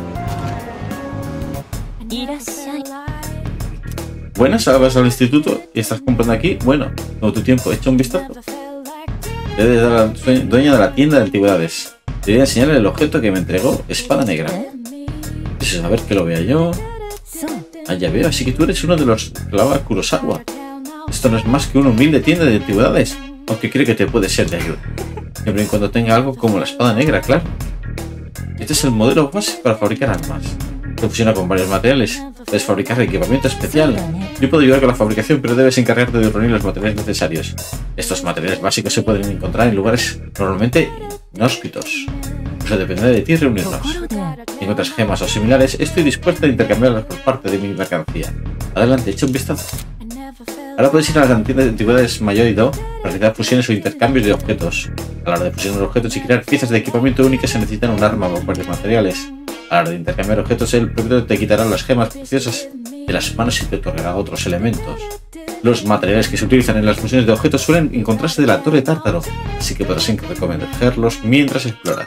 Buenas, ahora vas al instituto y estás comprando aquí. Bueno, todo tu tiempo, echa un vistazo. Debe dar a la dueña de la tienda de antigüedades. Debería enseñarle el objeto que me entregó, espada negra. Eso, a ver que lo vea yo. Ah, ya veo, así que tú eres uno de los Clava Kurosawa. Esto no es más que una humilde tienda de antigüedades, aunque creo que te puede ser de ayuda. Siempre y cuando tenga algo como la espada negra, claro. Este es el modelo base para fabricar armas. Se fusiona con varios materiales. Puedes fabricar equipamiento especial. Yo puedo ayudar con la fabricación, pero debes encargarte de reunir los materiales necesarios. Estos materiales básicos se pueden encontrar en lugares normalmente inhóspitos. Eso dependerá de ti reunirlos. Si encuentras gemas o similares, estoy dispuesto a intercambiarlas por parte de mi mercancía. Adelante, echa un vistazo. Ahora puedes ir a las tiendas de antigüedades Mayoido para realizar fusiones o intercambios de objetos. A la hora de fusionar objetos y crear piezas de equipamiento únicas se necesitan un arma o varios materiales. A la hora de intercambiar objetos, el propietario te quitará las gemas preciosas de las manos y te otorgará otros elementos. Los materiales que se utilizan en las fusiones de objetos suelen encontrarse de la Torre Tártaro, así que podrás recomendarlos mientras exploras.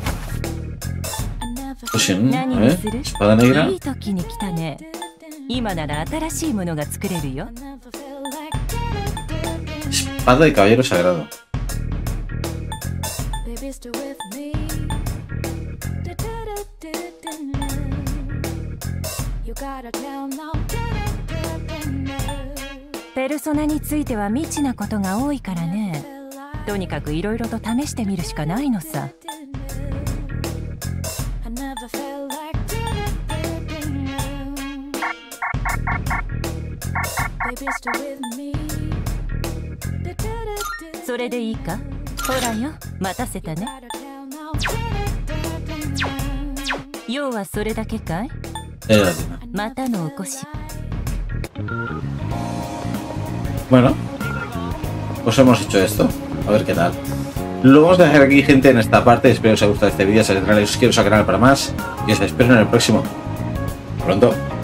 Fusión, a ver, espada negra. Espada de caballero sagrado. Persona については未知なことが多いからね。とにかくいろいろと試してみるしかないのさ。それでいいか？ほらよ、待たせたね。要はそれだけかい？またのお越し。 Bueno, pues hemos hecho esto. A ver qué tal. Lo vamos a dejar aquí, gente, en esta parte. Espero que os haya gustado este vídeo. Si os quiero al canal para más y os espero en el próximo. Pronto.